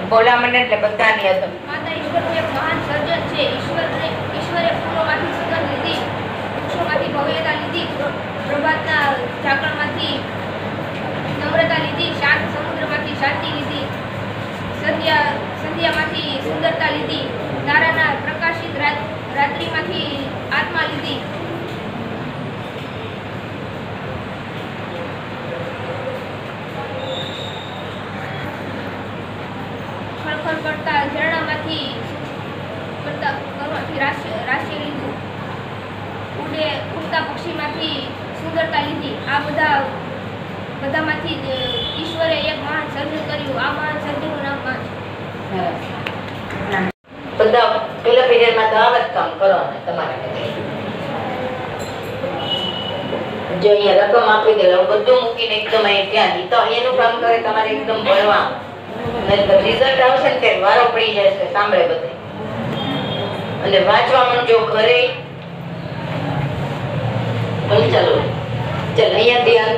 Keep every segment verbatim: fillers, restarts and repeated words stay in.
બોલા મને એટલે બધાની હતું. માતા ઈશ્વરનું એક મહાન સર્જન છે. ઈશ્વરને ઈશ્વરે ફૂલોમાંથી સુગંધ લીધી, વૃક્ષોમાંથી ભવ્યતા લીધી, પ્રભાતના ઝાકળમાંથી નમ્રતા લીધી, શાંત સમુદ્રમાંથી શાંતિ લીધી, સંધ્યા સંધ્યામાંથી સુંદરતા લીધી, તારાના પ્રકાશિત રાત્રિમાંથી આત્મા લીધી, ખળખળ કરતા ઝરણામાંથી કરતા કરવાથી રાશિ રાશિ લીધું, ઉડે ઉડતા પક્ષીમાંથી સુંદરતા લીધી. આ બધા બધામાંથી ઈશ્વરે એક મહાન સર્જન કર્યું. આ મહાન સર્જનનું નામ માં છે. બધા પેલા પીરિયડમાં તો આવા જ કામ કરવાના તમારે. જો અહીંયા રકમ આપી દેલા બધું મૂકીને એકદમ અહીં ત્યાં તો અહીંયાનું કામ કરે તમારે એકદમ ભણવાનું. રિઝલ્ટ આવશે ને ત્યારે વારો પડી જશે સાંભળે બધે. અને વાંચવા માંડજો ઘરે. ચાલો ચાલો અહીંયા ધ્યાન.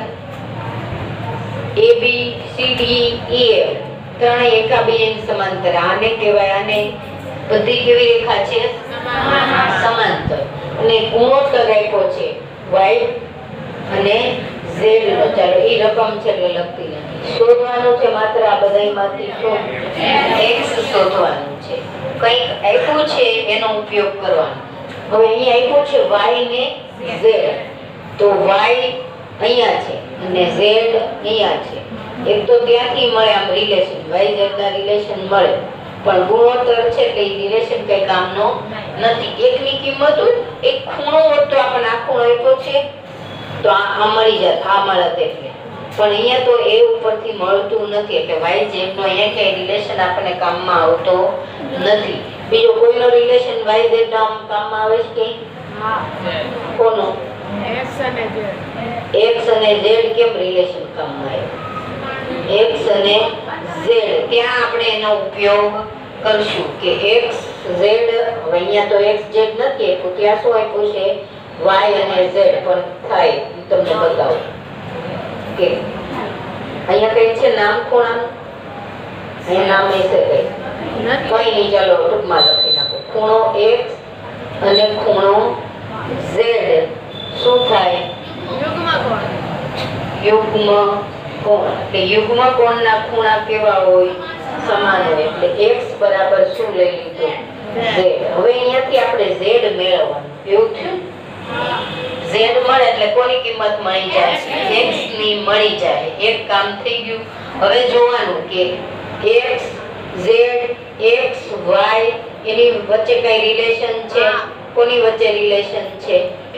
A B C D E F ત્રણેય એકાબીજાની સમાંતર. આને કહેવાય, આને બધી કેવી રેખા છે? સમાંતર. અને ગુણોત્તર આપ્યો છે વાય અને ઝેડ નો. ચાલો એ રકમ છે એટલે લખતી નથી. શોધવાનું છે માત્ર આ બધામાંથી એક્સ શોધવાનું છે. કંઈક આપ્યું છે એનો ઉપયોગ કરવાનો. હવે અહીંયા આપ્યું છે વાય ને ઝેડ. તો વાય અહીંયા છે અને ઝેડ અહીંયા છે. એક તો ત્યાંથી મળે આમ રિલેશન, વાય ઝેડ ના રિલેશન મળે, પણ ગુણોત્તર છે એટલે એ રિલેશન કઈ કામનો નથી. એકની કિંમત એક ખૂણો હોત તો આપણને આ ખૂણો આપ્યો છે તો આ મળી જાત, આ મળત એટલે. પણ અહીંયા તો એ ઉપરથી મળતું નથી એટલે વાય ઝેડ નો અહીંયા કઈ રિલેશન આપણને કામમાં આવતો નથી. બીજો કોઈનો રિલેશન વાય ઝેડ ના કામમાં આવે છે કે? હા. કોનો? એક્સ અને ઝેડ. એક્સ અને ઝેડ કેમ રિલેશન કામમાં આવે? એક્સ અને ઝેડ ત્યાં આપણે એનો ઉપયોગ કરશું કે એક્સ ઝેડ. અહીંયા તો એક્સ ઝેડ નથી આપ્યું, ત્યાં શું આપ્યું છે? વાય અને ઝેડ. પણ થાય તમને બતાવો કે અહીંયા કઈ છે નામ ખૂણાનું? અહીંયા નામ હશે કઈ? કઈ નહીં. ચાલો ટૂંકમાં લખી નાખો. ખૂણો એક્સ અને ખૂણો ઝેડ શું થાય? યુગ્મ કોણ. યુગ્મ કોણ એટલે યુગ્મ કોણના ખૂણા કેવા હોય? સમાન હોય. એટલે એક્સ બરાબર શું લઈ લીધું? ઝેડ. હવે અહીંયાથી આપણે ઝેડ મેળવવાનું. એવું થયું? ઝેડ મળે એટલે કોની કિંમત મળી જાય? એક્સ ની મળી જાય. એક કામ થઈ ગયું. હવે જોવાનું કે એક્સ ઝેડ એક્સ વાય એની વચ્ચે કઈ રિલેશન છે? કોની વચ્ચે રિલેશન છે?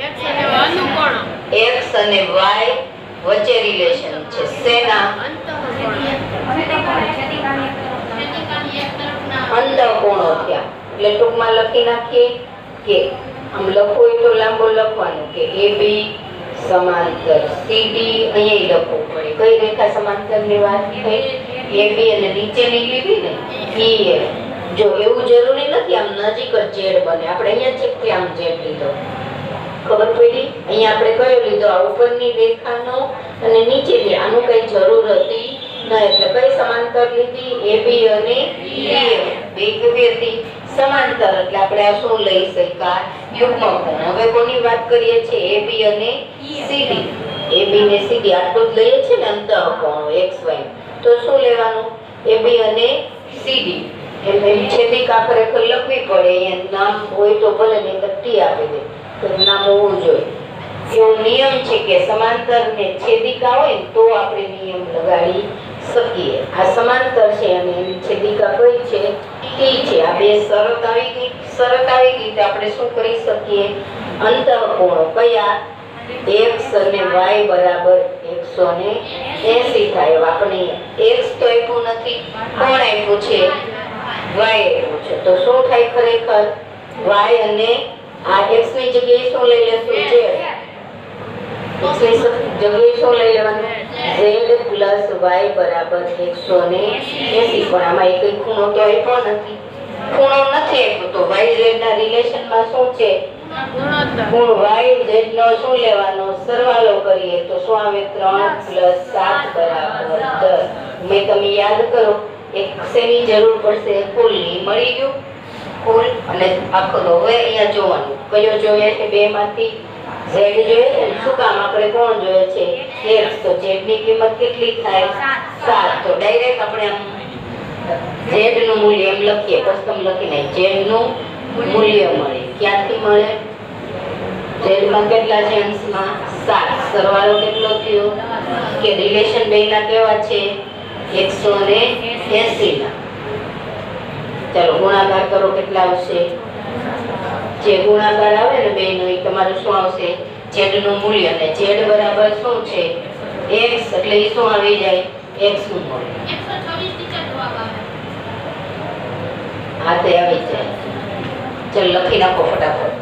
એક્સ અને વાય વચ્ચે રિલેશન છે. શેના? અંતઃકોણો થયા. એટલે ટૂંકમાં લખી નાખીએ કે આમ લખવું હોય તો લાંબો લખવાનું કે એ બી સમાંતર સી ડી. અહીંયા લખવું પડે. કઈ રેખા સમાંતર ની વાત થઈ? એ બી અને નીચેની લીધી ને ઈ એફ. જો એવું જરૂરી નથી આમ નજીક જ ઝેડ બને. આપણે અહીંયા છે કે આમ ઝેડ લીધો, ખબર પડી? અહીંયા આપણે કયો લીધો? આ ઉપરની રેખાનો અને નીચેની. આનું કઈ જરૂર હતી ના. એટલે કઈ સમાંતર લીધી? એ બી અને ઈ એફ. બે કેવી હતી? સમાંતર. એટલે આપણે આ શું લઈ શકાય? યુગ્મ કોણ. હવે કોની વાત કરીએ છીએ? એ બી અને સીડી. એ બી ને સીડી આટલું જ લઈએ છીએ ને અંતઃકોણ એક્સ વાય. તો શું લેવાનું? એ બી અને સીડી. એટલે છેદિકા ખરેખર લખવી પડે. અહીંયા નામ હોય તો ભલે ને ટી આપી દે તો નામ હોવું જોઈએ. એવો નિયમ છે કે સમાંતર ને છેદિકા હોય તો આપણે નિયમ લગાડી શકીએ. આ સમાંતર છે અને એની છેદિકા કઈ છે? ટી છે. આ બે શરત આવી ગઈ. શરત આવી ગઈ તો આપણે શું કરી શકીએ? અંતઃકોણો કયા? એક્સ અને વાય બરાબર એકસો ને એસી થાય. આપણે એક્સ તો આપ્યું નથી, કોણ આપ્યું છે? વાય આપ્યું છે. તો શું થાય ખરેખર? વાય અને આ એક્સ ની જગ્યાએ શું લઈ લેશું? ઝેડ. એક્સ ની જગ્યાએ શું લઈ લેવાનું? ઝેડ પ્લસ વાય બરાબર એકસો ને એસી. પણ આમાં એક ખૂણો તો આપ્યો નથી. ખૂણો નથી આપ્યો તો વાય ઝેડ ના રિલેશનમાં શું છે? ગુણ. વાય ઝેડ નો શું લેવાનો? સરવાળો કરીએ તો શું આવે? ત્રણ પ્લસ સાત બરાબર દસ. મેં તમે યાદ કરો એક શેની જરૂર પડશે? કુલની. મળી ગયું કુલ અને આખો. તો હવે અહીંયા જોવાનું કયો જોઈએ છે બે માંથી? ઝેડ જોઈએ છે. શું કામ? આપણે કોણ જોઈએ છે? એક્સ. તો ઝેડ ની કિંમત કેટલી થાય? સાત. તો ડાયરેક્ટ આપણે આમ ઝેડ નું મૂલ્ય એમ લખીએ, કસ્ટમ લખીને ઝેડ નું મૂલ્ય મળે. ક્યાંથી મળે? ઝેડ માં કેટલા છે અંશમાં? સાત. સરવાળો કેટલો થયો? કે રિલેશન બે ના કેવા છે? એકસો ને એસી ના. ચાલો ગુણાકાર કરો, કેટલા આવશે? જે ગુણાકાર આવે ને બે નો, એ તમારું શું આવશે? ઝેડ નું મૂલ્ય. અને ઝેડ બરાબર શું છે? એક્સ. એટલે એ શું આવી જાય? એક્સ નું મૂલ્ય. હા, તે આવી જાય. ચાલો લખી નાખો ફટાફટ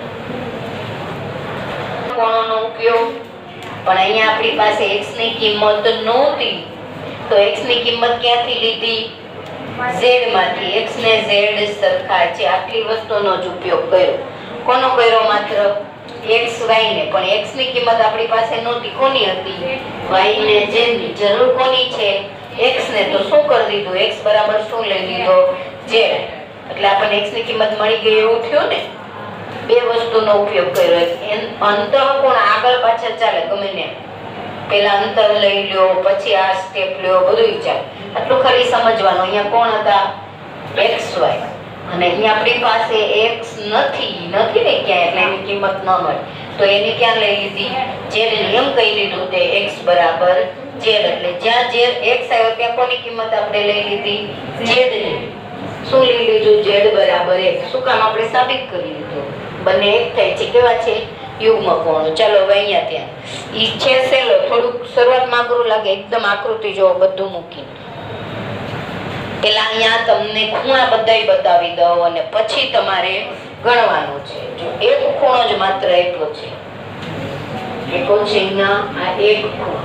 કોણોનો ઉપયોગ. પણ અહીંયા આપણી પાસે x ની કિંમત નહોતી, તો x ની કિંમત ક્યાંથી લીધી? z માંથી. x ને z સરખા છે, આટલી વસ્તુનો જ ઉપયોગ કર્યો. કોનો કર્યો? માત્ર x y ને. પણ x ની કિંમત આપણી પાસે નહોતી. કોની હતી? y ને z ની. જરૂર કોની છે? x ને. તો શું કરી દીધું? x બરાબર શું લઈ લીધો? z. એટલે આપણને x ની કિંમત મળી ગઈ એવું થયું ને. બે વસ્તુનો ઉપયોગ કર્યો. અંતઃકોણ આગળ પાછળ ચાલે ગમે ને. પેલા અંતર લઈ લ્યો, પછી આ સ્ટેપ લ્યો, બધું ચાલે. આટલું ખાલી સમજવાનું. અહીંયા કોણ હતા? X Y. અને અહીંયા આપણી પાસે x નથી નથી ને ક્યાં, એટલે એની કિંમત ન મળે. તો એની ક્યાં લઈ લીધી? ઝેડ ની. એમ કહી લીધું તે x બરાબર ઝેડ. એટલે જ્યાં ઝેડ x આવ્યો ત્યાં કોની કિંમત આપણે લઈ લીધી? ઝેડ ની. શું લઈ લીધું? ઝેડ બરાબર x. શું કામ? આપણે સાબિત કરી લીધું. બંને એક થાય છે. કેવા છે? યુગ્મ કોણ. ચાલો હવે અહીંયા ત્યાં ઈ છે સેલો. થોડુંક શરૂઆતમાં અઘરું લાગે. એકદમ આકૃતિ જોવો બધું મૂકી. પેલા અહીંયા તમને ખૂણા બધાય બતાવી દઉં અને પછી તમારે ગણવાનું છે. જો એક ખૂણો જ માત્ર એટલો છે. એટલો છે અહીંયા આ એક ખૂણો.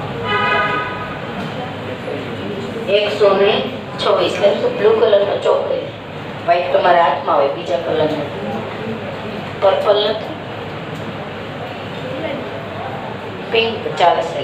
એકસો ને છવ્વીસ. બ્લુ કલર નો ચોક વ્હાઈટ તમારા હાથમાં હોય, બીજા કલર નો. પર્પલ નથી, પિંક ચાલશે.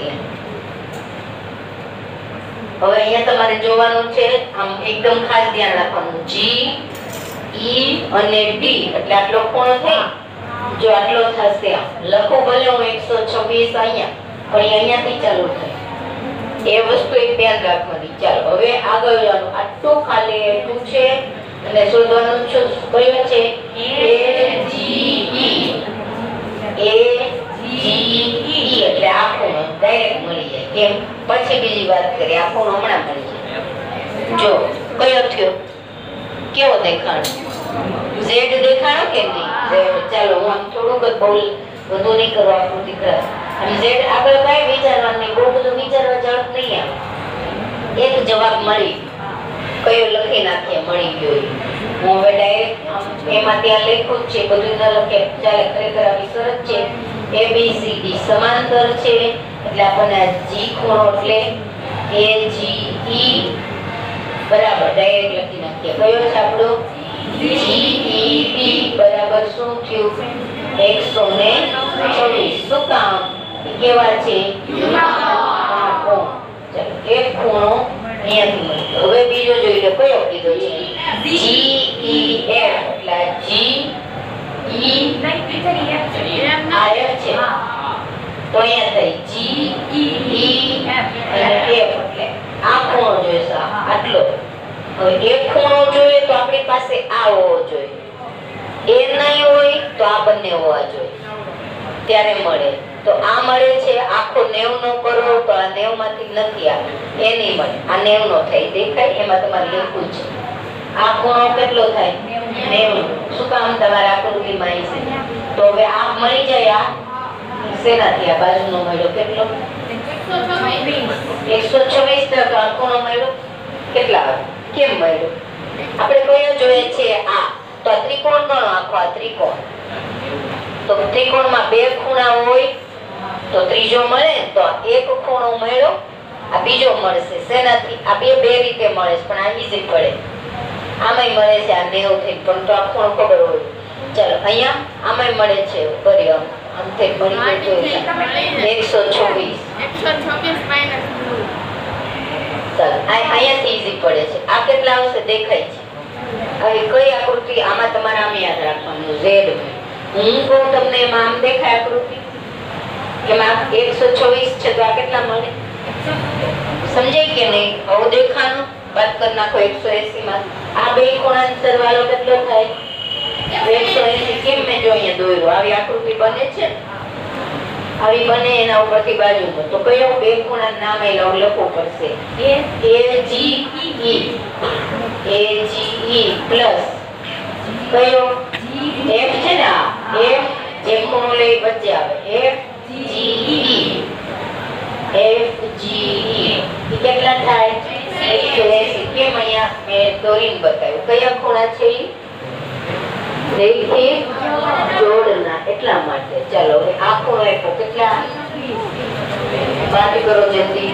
હવે અહીંયા તમારે જોવાનું છે, આમ એકદમ ખાસ ધ્યાન રાખવાનું. જી ઈ અને ડી એટલે આટલો ખૂણો થાય. જો આટલો થશે, આમ લખો ભલે હું એકસો છવ્વીસ અહીંયા, પણ અહીંયાથી ચાલુ થાય. એ વસ્તુ એક ધ્યાન રાખવાની. ચાલો હવે આગળ જવાનું. આટલું ખાલી એટલું છે અને શોધવાનું છે કયો છે? એ જી ઈ. એ જી ઈ એટલે આ ખૂણો ડાયરેક્ટ મળી જાય. કેમ? પછી બીજી વાત કરીએ. આ ખૂણો હમણાં મળી જાય. જો કયો થયો? કેવો દેખાણો? ઝેડ દેખાણો કે નહીં? ઝેડ. ચાલો હું આમ થોડુંક જ બોલ, વધુ નહીં કરવા આકૃતિ કરા. અને ઝેડ આગળ કઈ વિચારવાનું નહીં, બહુ બધું વિચારવા જરૂર નહીં આવે. એક જવાબ મળી, કયો લખી નાખીએ, મળી ગયો. હું હવે ડાયરેક્ટ એમાં ત્યાં લખ્યું જ છે, બધું ન લખે ચાલે. ખરેખર આવી શરત છે. એ બી સી ડી સમાંતર છે એટલે આપણને જી ખૂણો એટલે એ જી ઈ બરાબર ડાયરેક્ટ લખી નાખીએ. કયો છે આપણો? જી ઈ બી બરાબર શું થયું? એકસો ને છવ્વીસ. શું કામ? કેવા છે? ચલો એક ખૂણો અહીંયાથી. હવે બીજો જોઈ લો. કયો કીધો છે? જી ઈ એફ એટલે જી ઈ આ એફ છે. તો અહીંયા થઈ જી ઈ એફ અને એફ એટલે આ ખૂણો જોઈશે, આટલો. હવે એક ખૂણો જોઈએ તો આપણી પાસે આ હોવો જોઈએ. એ નહીં હોય તો આ બંને હોવા જોઈએ, ત્યારે મળે. તો આ મળે છે. આખો નેવ નો કરો તો આ નેવ માંથી નથી આવે, એ નહીં મળે. આ નેવ નો થાય, દેખાય? એમાં તમારે લખ્યું છે. આ ખૂણો કેટલો થાય? નેવ. શું કામ? તમારે આકૃતિમાં આવી છે. તો હવે આ મળી જાય. આ શેનાથી? આ બાજુનો મળ્યો કેટલો? એકસો છવ્વીસ. ટકા આ ખૂણો મળ્યો કેટલા આવે? કેમ મળ્યો? આપણે કયો જોઈએ છે? આ. તો આ ત્રિકોણ ગણો આખો. આ ત્રિકોણ. તો ત્રિકોણમાં બે ખૂણા હોય તો ત્રીજો મળે. તો એક ખૂણો મળ્યો, આ બીજો મળશે. શેનાથી? આ બે બે રીતે મળે પણ આ ઈઝી પડે. આમાંય મળે છે આ નેવ થી, પણ તો આ ખૂણો ખબર હોય. ચાલો અહીંયા આમાંય મળે છે. ભર્યો આમ થઈ મળી ગયું એકસો છવ્વીસ. ચાલો આ અહીંયાથી ઈઝી પડે છે. આ કેટલા આવશે દેખાય છે. હવે કઈ આકૃતિ આમાં તમારે આમ યાદ રાખવાનું ઝેડ. હું કહું તમને એમાં આમ દેખાય આકૃતિ એમાં એકસો છવ્વીસ છે તો આ કેટલા મળે સમજાય કે નહીં? હવે દેખાનું બાદ કરી નાખો એકસો એસી માં. આ બે ખૂણાનો સરવાળો કેટલો થાય? એકસો એસી. કેમ મેં જો અહીંયા દોર્યું આવી આકૃતિ બને છે આવી બને એના ઉપરથી બાજુ તો કયો બે ખૂણાનું નામ એ લખવું પડશે એ જી ઈ એ જી ઈ પ્લસ કયો એફ છે ને આ એફ જે ખૂણો લે વચ્ચે આવે એફ જી ઈ એફ જી ઈ એ કેટલા થાય એકસો એસી. કેમ અહીંયા મેં દોરીને બતાવ્યું કયા ખૂણા છે ઈ રેખિક જોડના એટલા માટે. ચાલો હવે આ ખૂણો આપ્યો કેટલા બાદ કરો જલ્દી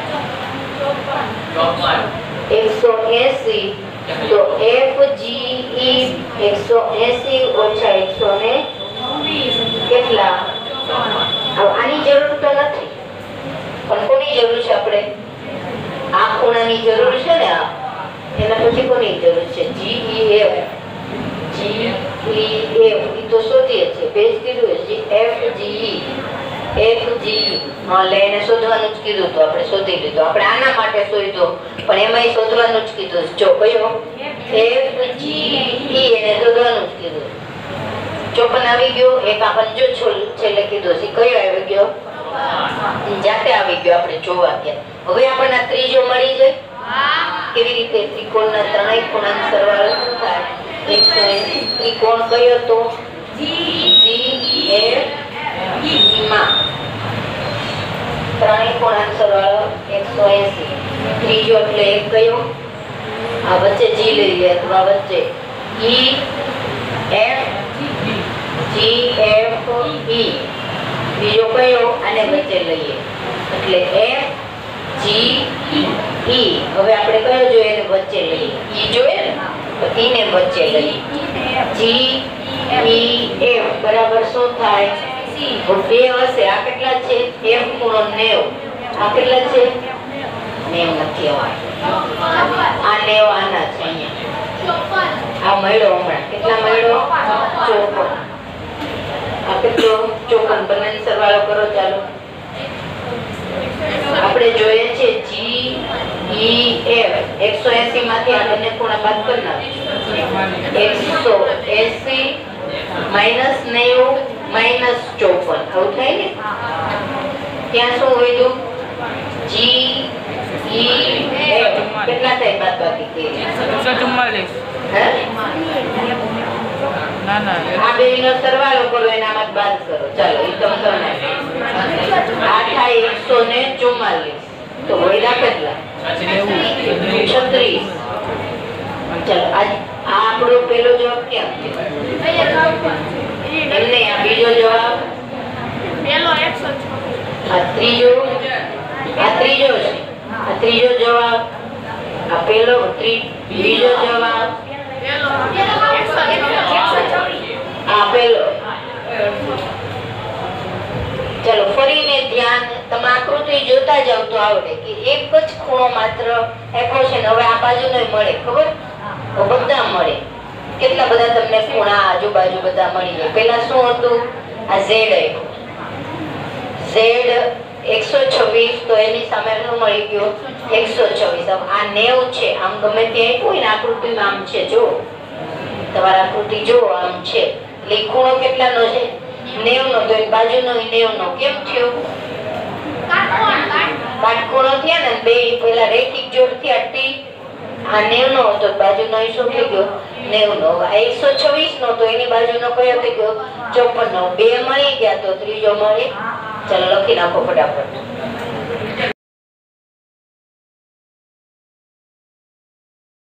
એકસો એસી તો એફ જી ઈ એકસો એસી ઓછા એકસો ને કેટલા? આની જરૂર તો નથી પણ કોની જરૂર છે? આપણે આ ખૂણાની જરૂર છે ને આ એના પછી કોની જરૂર છે? જી ઈ એફ જી ઈ એફ ઈ તો શોધીએ છે બેઝ કીધું છે એફ જી એફ જી હા લે એને શોધવાનું જ કીધું તો આપણે શોધી લીધું. આપણે આના માટે શોધ્યો પણ એમાં શોધવાનું જ કીધું. જો કયો એફ જી ઈ એને શોધવાનું જ કીધું. ચોપન આવી ગયો. એક આ પંજો છેલ્લે કીધો છે કયો આવી ગયો? જાતે આવી ગયો આપણે જોવા ગયા. હવે આપણને ત્રીજો મળી જાય. કેવી રીતે? ત્રિકોણના ત્રણેય ખૂણાનો સરવાળો શું થાય? એકસો એસી. ત્રિકોણ કયો તો? જી એફ ઈ માં ત્રણેય ખૂણાનો સરવાળો એકસો એસી. ત્રીજો એટલે એક કયો? આ વચ્ચે જી લઈ લે અથવા વચ્ચે ઈ એફ જી એફ ઈ. બીજો કયો? આને વચ્ચે લઈએ એટલે એફ જી ઈ. હવે આપણે કયો જોઈએ? એને વચ્ચે લઈએ ઈ જોઈએ ને તો ઈને વચ્ચે લઈએ જી ઈ એફ બરાબર શું થાય? બે હશે. આ કેટલા છે? એફ ખૂણો નેવું. આ કેટલા છે? નેવું નથી આ નેવ આના છે અહીંયા. આ મળ્યો હમણાં કેટલા મળ્યો? ચોપન. આ કેટલો? ચોપન. બંને સરવાળો કરો ચાલો. આપણે જોઈએ છે જી ઈ એફ એકસો એસી માંથી આ બંને ખૂણા બાદ કરી નાખો. એકસો એસી માઇનસ નેવું માઇનસ ચોપન આવું થાય ને. ત્યાં શું વધ્યું? જી ઈ એફ કેટલા થાય બાદ બાકી? આ બે નો સરવાળો કરો એનામાં બાદ કરો ચાલો. એ તમે કરો આ થાય એકસો ને ચુમ્માલીસ તો વૈરા કેટલા? છત્રીસ. ચાલો આ આપણો પેલો જવાબ ક્યાં છે? એમને આ બીજો જવાબ આ ત્રીજો આ ત્રીજો છે. આ ત્રીજો જવાબ આ પેલો બીજો જવાબ આ પેલો. ચલો ફરીને ધ્યાન તમે આકૃતિ જોતા જાવ તો આવડે કે એક જ ખૂણો માત્ર આપ્યો છે. હવે આ બાજુનો મળે ખબર? બધા મળે. કેટલા બધા તમને ખૂણા આજુબાજુ બધા મળી જાય. પેલા શું હતું? આ ઝેડ આપ્યો ઝેડ એકસો છવ્વીસ તો એની સામે શું મળી ગયો? એકસો છવ્વીસ. આ નેવું છે. આમ ગમે ત્યાં આપ્યું હોય ને આકૃતિમાં આમ છે જો તમારા આકૃતિ જો આમ છે એટલે ખૂણો કેટલાનો છે? નેવું નો. તો બાજુનો નેવું નો. કેમ થયું? કાટખૂણો થયા ને બે પેલા રેખિક જોડ થયા ટી. આ નેવું નો હતો બાજુનો શું થઈ ગયો? નેવું નો. આ એકસો છવ્વીસ નો તો એની બાજુનો કયો થઈ ગયો? ચોપન નો. બે મળી ગયા તો ત્રીજો મળે. ચાલો લખી નાખો ફટાફટ.